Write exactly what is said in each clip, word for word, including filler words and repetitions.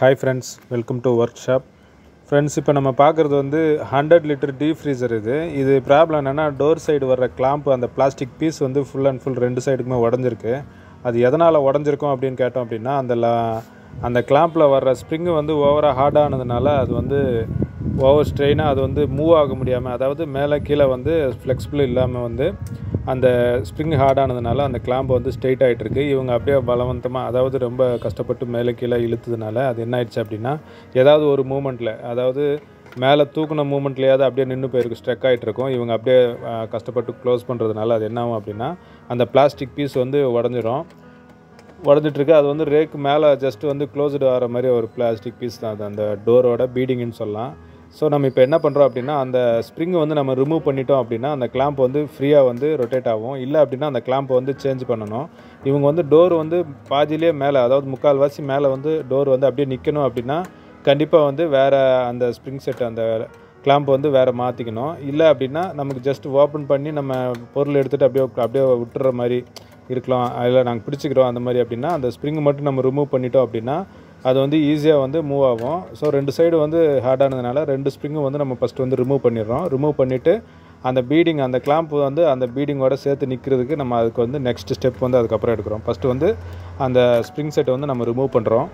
Hi friends, welcome to workshop. Friends, இப்போ நம்ம பார்க்குறது வந்து ஹண்ட்ரட் லிட்டர் டீப் ஃப்ரீசர் இது இது ப்ராப்ளம் என்னென்னா டோர் சைடு வர்ற கிளாம்ப் அந்த பிளாஸ்டிக் பீஸ் வந்து ஃபுல் அண்ட் ஃபுல் ரெண்டு சைடுக்குமே உடஞ்சிருக்கு. அது எதனால் உடஞ்சிருக்கும் அப்படின்னு கேட்டோம் அப்படின்னா அந்த அந்த கிளாம்பில் வர்ற ஸ்ப்ரிங்கு வந்து ஓவராக ஹார்டானதுனால அது வந்து ஓவர் ஸ்ட்ரெயினாக அது வந்து மூவ் ஆக முடியாமல், அதாவது மேலே கீழே வந்து ஃப்ளெக்சிபிள் இல்லாமல் வந்து அந்த ஸ்ப்ரிங் ஹார்டானதுனால அந்த கிளாம்ப் வந்து ஸ்ட்ரெயிட் ஆகிட்டு இருக்குது. இவங்க அப்படியே பலவந்தமாக, அதாவது ரொம்ப கஷ்டப்பட்டு மேலே கீழே இழுத்ததுனால அது என்ன ஆயிடுச்சு அப்படின்னா ஏதாவது ஒரு மூமெண்ட்டில், அதாவது மேலே தூக்குன மூமெண்ட்லேயாவது அப்படியே நின்று போயிருக்கு, ஸ்ட்ரெக் ஆகிட்டு இருக்கும். இவங்க அப்படியே கஷ்டப்பட்டு க்ளோஸ் பண்ணுறதுனால அது என்ன ஆகும் அப்படின்னா அந்த பிளாஸ்டிக் பீஸ் வந்து உடஞ்சிரும் உடஞ்சிட்ருக்கு. அது வந்து ரேக்கு மேலே ஜஸ்ட் வந்து க்ளோஸ்டு ஆகிற மாதிரி ஒரு பிளாஸ்டிக் பீஸ் தான் அது, அந்த டோரோட பீடிங்குன்னு சொல்லலாம். ஸோ நம்ம இப்போ என்ன பண்ணுறோம் அப்படின்னா அந்த ஸ்ப்ரிங்கை வந்து நம்ம ரிமூவ் பண்ணிட்டோம் அப்படின்னா அந்த கிளாம்ப் வந்து ஃப்ரீயாக வந்து ரொட்டேட் ஆகும். இல்லை அப்படின்னா அந்த கிளாம்பை வந்து சேஞ்ச் பண்ணணும். இவங்க வந்து டோர் வந்து பாதியிலே மேலே, அதாவது முக்கால்வாசி மேலே வந்து டோர் வந்து அப்படியே நிற்கணும் அப்படின்னா கண்டிப்பாக வந்து வேறு அந்த ஸ்ப்ரிங் செட் அந்த கிளாம்ப் வந்து வேறு மாற்றிக்கணும். இல்லை அப்படின்னா நமக்கு ஜஸ்ட் ஓப்பன் பண்ணி நம்ம பொருள் எடுத்துகிட்டு அப்படியே அப்படியே விட்டுற மாதிரி இருக்கலாம், அதில் நாங்கள் பிடிச்சிக்கிறோம் அந்த மாதிரி அப்படின்னா அந்த ஸ்ப்ரிங்கை மட்டும் நம்ம ரிமூவ் பண்ணிட்டோம் அப்படின்னா அது வந்து ஈஸியாக வந்து மூவ் ஆகும். ஸோ ரெண்டு சைடு வந்து ஹார்டானதுனால ரெண்டு ஸ்ப்ரிங்கும் வந்து நம்ம ஃபஸ்ட்டு வந்து ரிமூவ் பண்ணிடுறோம். ரிமூவ் பண்ணிவிட்டு அந்த பீடிங் அந்த கிளாம்ப் வந்து அந்த பீடிங்கோட சேர்த்து நிற்கிறதுக்கு நம்ம அதுக்கு வந்து நெக்ஸ்ட் ஸ்டெப் வந்து அதுக்கப்புறம் எடுக்கிறோம். ஃபஸ்ட்டு வந்து அந்த ஸ்ப்ரிங் செட்டை வந்து நம்ம ரிமூவ் பண்ணுறோம்.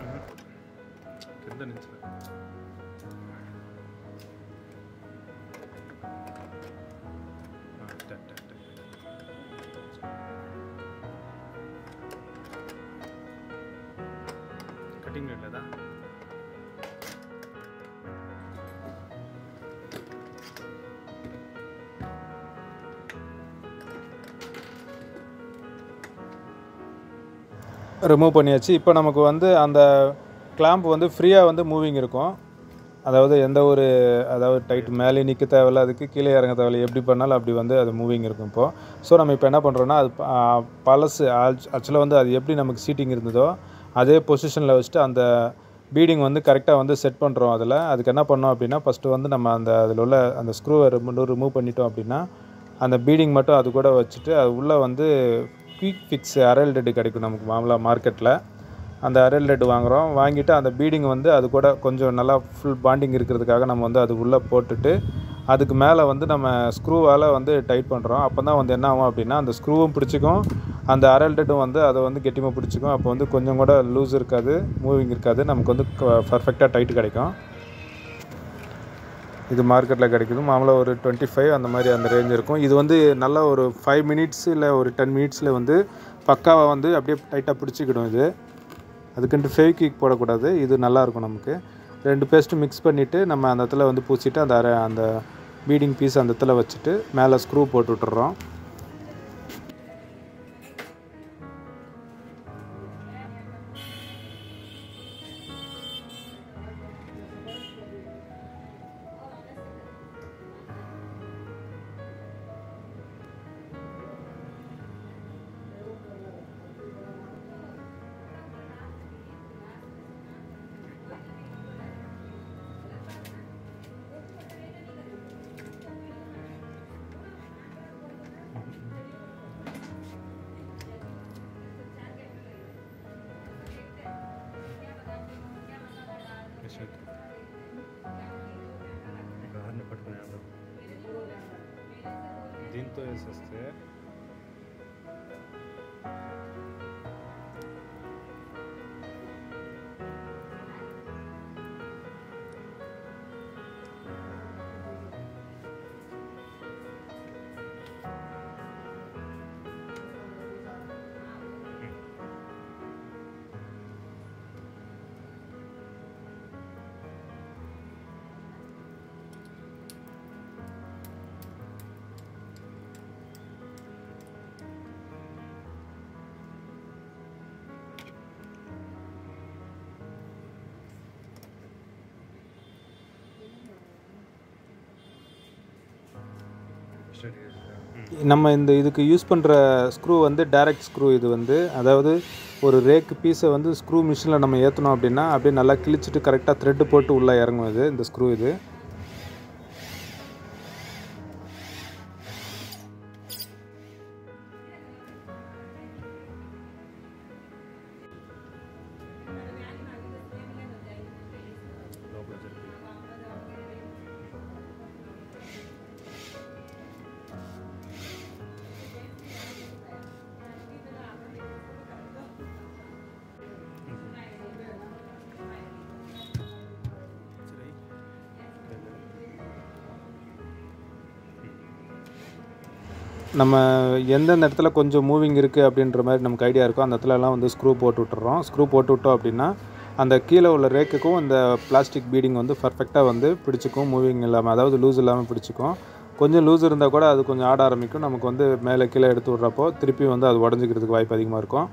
கட்டிங் இல்லை தான் ரிமூவ் பண்ணியாச்சு. இப்போ நமக்கு வந்து அந்த கிளாம்ப் வந்து ஃப்ரீயாக வந்து மூவிங் இருக்கும். அதாவது எந்த ஒரு, அதாவது டைட் மேலே நிற்க தேவையில்ல, அதுக்கு கீழே இறங்க தேவையில்லை, எப்படி பண்ணாலும் அப்படி வந்து அது மூவிங் இருக்கும் இப்போது. ஸோ நம்ம இப்போ என்ன பண்ணுறோன்னா அது பழசு ஆக்சுவலாக வந்து அது எப்படி நமக்கு சீட்டிங் இருந்ததோ அதே பொசிஷனில் வச்சுட்டு அந்த பீடிங் வந்து கரெக்டாக வந்து செட் பண்ணுறோம். அதில் அதுக்கு என்ன பண்ணோம் அப்படின்னா ஃபஸ்ட்டு வந்து நம்ம அந்த அதில் உள்ள அந்த ஸ்க்ரூவை ரிமூவ் ரிமூவ் பண்ணிட்டோம் அப்படின்னா அந்த பீடிங் மட்டும் அது கூட வச்சுட்டு அது உள்ளே வந்து குயிக் ஃபிக்ஸ் அரல் லெட்டு கிடைக்கும் நமக்கு மாமூலாக மார்க்கெட்டில். அந்த அரல் லெட்டு வாங்குகிறோம், வாங்கிட்டு அந்த பீடிங் வந்து அது கூட கொஞ்சம் நல்லா ஃபுல் பாண்டிங் இருக்கிறதுக்காக நம்ம வந்து அது உள்ளே போட்டுட்டு அதுக்கு மேலே வந்து நம்ம ஸ்க்ரூவால் வந்து டைட் பண்ணுறோம். அப்போ தான் வந்து என்ன ஆகும் அப்படின்னா அந்த ஸ்க்ரூவும் பிடிச்சிக்கும், அந்த அரல் லெட்டும் வந்து அதை வந்து கெட்டிமாக பிடிச்சிக்கும். அப்போ வந்து கொஞ்சம் கூட லூஸ் இருக்காது, மூவிங் இருக்காது, நமக்கு வந்து பர்ஃபெக்டாக டைட் கிடைக்கும். இது மார்க்கெட்டில் கிடைக்குது மாமூலாக ஒரு டுவெண்ட்டி ஃபைவ் அந்த மாதிரி அந்த ரேஞ்ச் இருக்கும். இது வந்து நல்லா ஒரு ஃபைவ் மினிட்ஸ் இல்லை ஒரு டென் மினிட்ஸில் வந்து பக்காவாக வந்து அப்படியே டைட்டாக பிடிச்சிக்கிடும். இது அதுக்குன்ட்டு ஃபெவிக்விக் போடக்கூடாது, இது நல்லாயிருக்கும். நமக்கு ரெண்டு பேஸ்ட்டு மிக்ஸ் பண்ணிவிட்டு நம்ம அந்த இடத்துல வந்து பூசிட்டு அந்த அரை அந்த பீடிங் பீஸ் அந்த இடத்துல வச்சுட்டு மேலே ஸ்க்ரூ போட்டு விட்டுறோம். దీంతో వేసేస్తే நம்ம இந்த இதுக்கு யூஸ் பண்ணுற ஸ்க்ரூ வந்து டைரக்ட் ஸ்க்ரூ. இது வந்து அதாவது ஒரு ரேக்கு பீஸை வந்து ஸ்க்ரூ மிஷினில் நம்ம ஏற்றணும் அப்படின்னா அப்படியே நல்லா கிழிச்சிட்டு கரெக்டாக த்ரெட்டு போட்டு உள்ளே இறங்கும் இது இந்த ஸ்க்ரூ. இது நம்ம எந்தெந்த இடத்துல கொஞ்சம் மூவிங் இருக்குது அப்படின்ற மாதிரி நமக்கு ஐடியா இருக்கோ அந்த இடத்துலலாம் வந்து ஸ்க்ரூ போட்டு விட்டுறோம். ஸ்க்ரூ போட்டு விட்டோம் அப்படின்னா அந்த கீழே உள்ள ரேக்குக்கும் இந்த பிளாஸ்டிக் பீடிங் வந்து பர்ஃபெக்டாக வந்து பிடிச்சிக்கும், மூவிங் இல்லாமல், அதாவது லூஸ் இல்லாமல் பிடிச்சிக்கும். கொஞ்சம் லூஸ் இருந்தால் கூட அது கொஞ்சம் ஆட ஆரம்பிக்கும். நமக்கு வந்து மேலே கீழே எடுத்து விட்றப்போ திருப்பி வந்து அது உடஞ்சிக்கிறதுக்கு வாய்ப்பு அதிகமாக இருக்கும்.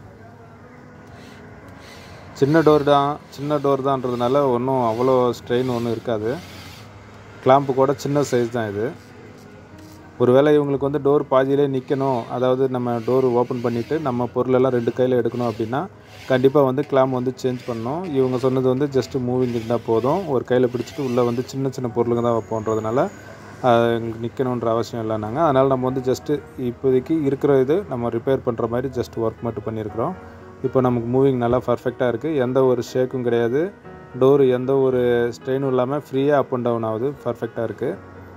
சின்ன டோர் தான் சின்ன டோர் தான்றதுனால ஒன்றும் அவ்வளோ ஸ்ட்ரெயின் ஒன்றும் இருக்காது. கிளாம்பு கூட சின்ன சைஸ் தான் இது. ஒருவேளை இவங்களுக்கு வந்து டோர் பாதியிலே நிற்கணும், அதாவது நம்ம டோர் ஓப்பன் பண்ணிவிட்டு நம்ம பொருளெல்லாம் ரெண்டு கையில் எடுக்கணும் அப்படின்னா கண்டிப்பாக வந்து கிளாம்ப் வந்து சேஞ்ச் பண்ணணும். இவங்க சொன்னது வந்து ஜஸ்ட்டு மூவிங் இருந்தால் போதும், ஒரு கையில் பிடிச்சிட்டு உள்ளே வந்து சின்ன சின்ன பொருளுங்க தான் வைப்போன்றதுனால நிற்கணுன்ற அவசியம் இல்லைனாங்க. அதனால் நம்ம வந்து ஜஸ்ட்டு இப்போதைக்கு இருக்கிற இது நம்ம ரிப்பேர் பண்ணுற மாதிரி ஜஸ்ட் ஒர்க் மட்டும் பண்ணியிருக்கிறோம். இப்போ நமக்கு மூவிங் நல்லா பர்ஃபெக்டாக இருக்குது, எந்த ஒரு ஷேக்கும் கிடையாது, டோரு எந்த ஒரு ஸ்ட்ரெயினும் இல்லாமல் ஃப்ரீயாக அப் அண்ட் டவுன் ஆகுது, பர்ஃபெக்டாக இருக்குது.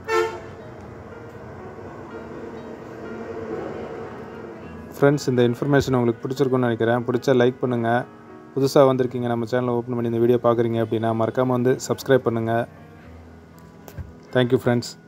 ஃப்ரெண்ட்ஸ், இந்த இன்ஃபர்மேஷன் உங்களுக்கு பிடிச்சிருக்குன்னு நினைக்கிறேன். பிடிச்சா லைக் பண்ணுங்கள். புதுசாக வந்திருக்கீங்க நம்ம சேனலை ஓப்பன் பண்ணி இந்த வீடியோ பார்க்குறீங்க அப்படின்னா மறக்காமல் வந்து சப்ஸ்கிரைப் பண்ணுங்கள். Thank you friends.